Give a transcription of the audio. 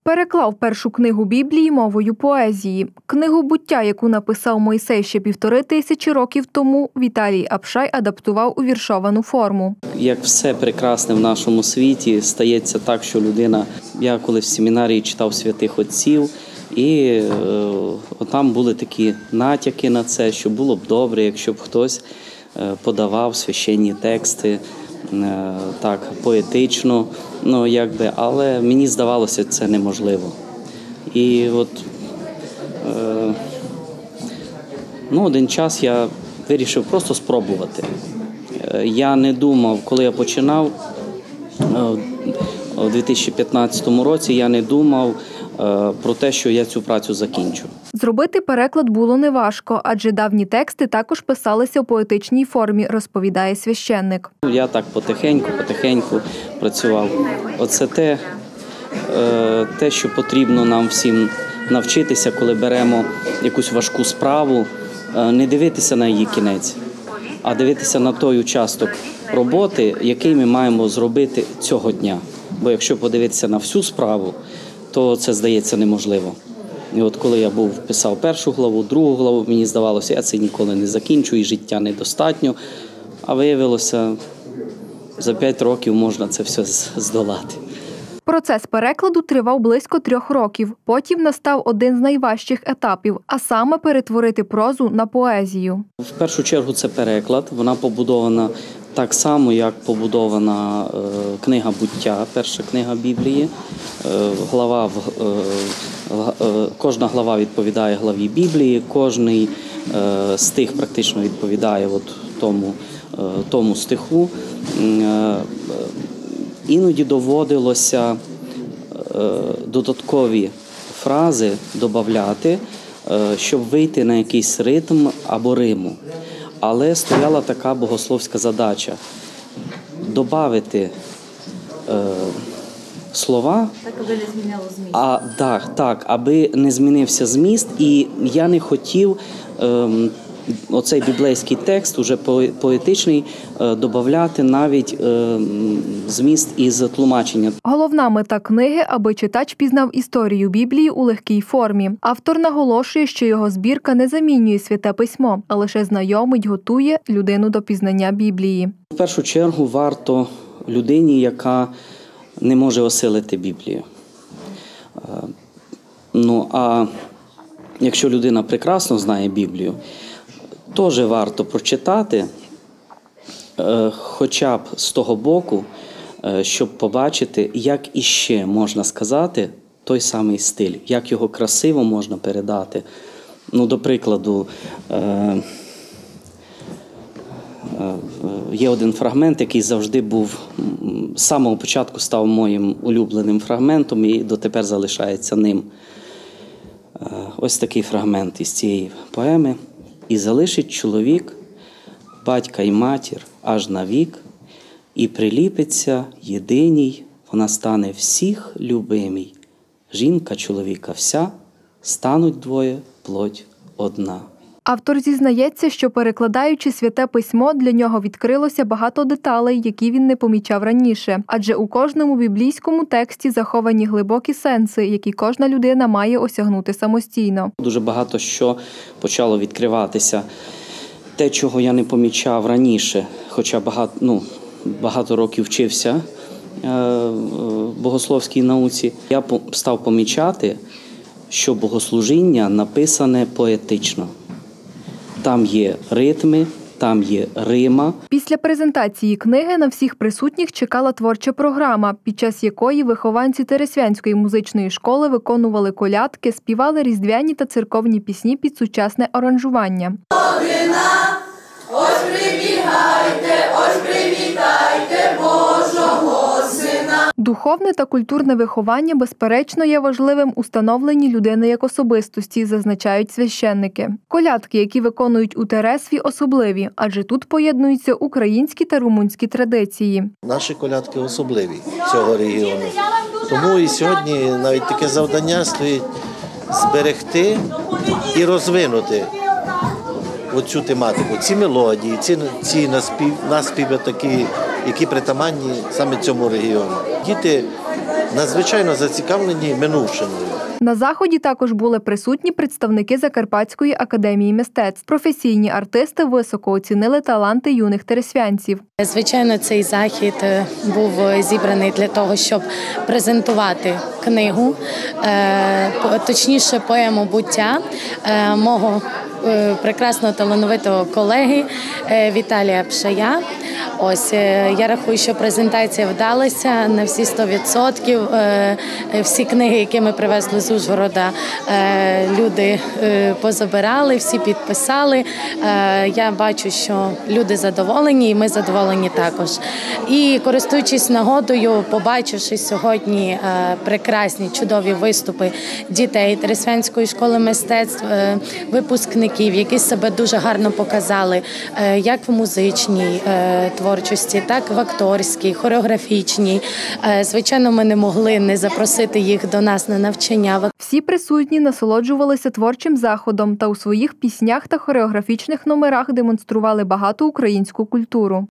Переклав першу книгу Біблії мовою поезії. Книгу «Буття», яку написав Мойсей ще 1500 років тому, Віталій Апшай адаптував у віршовану форму. Як все прекрасне в нашому світі, стається так, що людина... Я коли в семінарії читав святих отців, і там були такі натяки на це, що було б добре, якщо б хтось подавав священні тексти, так, поетично, але мені здавалося, це неможливо. І от один час я вирішив просто спробувати. Я не думав, коли я починав у 2015 році, я не думав про те, що я цю працю закінчу. Зробити переклад було неважко, адже давні тексти також писалися в поетичній формі, розповідає священник. Я так потихеньку працював. Оце те, що потрібно нам всім навчитися, коли беремо якусь важку справу, не дивитися на її кінець, а дивитися на той участок роботи, який ми маємо зробити цього дня. Бо якщо подивитися на всю справу, то це здається неможливо. І от коли я писав першу главу, другу главу, мені здавалося, я це ніколи не закінчу, і життя недостатньо. А виявилося, за 5 років можна це все здолати. Процес перекладу тривав близько 3 років. Потім настав один з найважчих етапів, а саме перетворити прозу на поезію. В першу чергу це переклад. Вона побудована так само, як побудована книга «Буття», перша книга Біблії. Кожна глава відповідає главі Біблії, кожний стих практично відповідає тому стиху. Іноді доводилося додаткові фрази додавати, щоб вийти на якийсь ритм або риму. Але стояла така богословська задача – додати слова, аби не змінило зміст. Аби не змінився зміст. І я не хотів оцей біблейський текст, уже поетичний, додати навіть зміст із тлумачення. Головна мета книги – аби читач пізнав історію Біблії у легкій формі. Автор наголошує, що його збірка не замінює Святе Письмо, а лише знайомить, готує людину до пізнання Біблії. В першу чергу варто людині, яка не може осилити Біблію. А якщо людина прекрасно знає Біблію, теж варто прочитати, хоча б з того боку, щоб побачити, як іще можна сказати той самий стиль, як його красиво можна передати. До прикладу, є один фрагмент, який завжди був, з самого початку став моїм улюбленим фрагментом і дотепер залишається ним. Ось такий фрагмент із цієї поеми. «І залишить чоловік батька й матір аж навік, і приліпиться єдиній, вона стане всіх любимій. Жінка, чоловіка вся, стануть двоє, плоть одна». Автор зізнається, що перекладаючи Святе Письмо, для нього відкрилося багато деталей, які він не помічав раніше. Адже у кожному біблійському тексті заховані глибокі сенси, які кожна людина має осягнути самостійно. Дуже багато що почало відкриватися. Те, чого я не помічав раніше, хоча багато років вчився в богословській науці, я став помічати, що богослужіння написане поетично. Там є ритми, там є рима. Після презентації книги на всіх присутніх чекала творча програма, під час якої вихованці Тересвянської музичної школи виконували колядки, співали різдвяні та церковні пісні під сучасне аранжування. Ось прибігайте, ось привітайте Божого Сина. Духовне та культурне виховання, безперечно, є важливим у становленні людини як особистості, зазначають священники. Колядки, які виконують у Тересві, особливі, адже тут поєднуються українські та румунські традиції. Наші колядки особливі цього регіону. Тому і сьогодні навіть таке завдання стоїть зберегти і розвинути оцю тематику, ці мелодії, ці наспіви такі, які притаманні саме цьому регіону. Діти надзвичайно зацікавлені минувшиною. На заході також були присутні представники Закарпатської академії мистецтв. Професійні артисти високо оцінили таланти юних тересвянців. Звичайно, цей захід був зібраний для того, щоб презентувати книгу, точніше поему «Буття» мого прекрасного талановитого колеги Віталія Пшая. Ось, я рахую, що презентація вдалася на всі 100%. Всі книги, які ми привезли з Ужгорода, люди позабирали, всі підписали. Я бачу, що люди задоволені, і ми задоволені також. І користуючись нагодою, побачивши сьогодні прекрасні, чудові виступи дітей Тересвянської школи мистецтв, випускників, які себе дуже гарно показали, як в музичній творчості, так в акторській, хореографічній. Звичайно, ми не могли не запросити їх до нас на навчання. Всі присутні насолоджувалися творчим заходом та у своїх піснях та хореографічних номерах демонстрували багату українську культуру.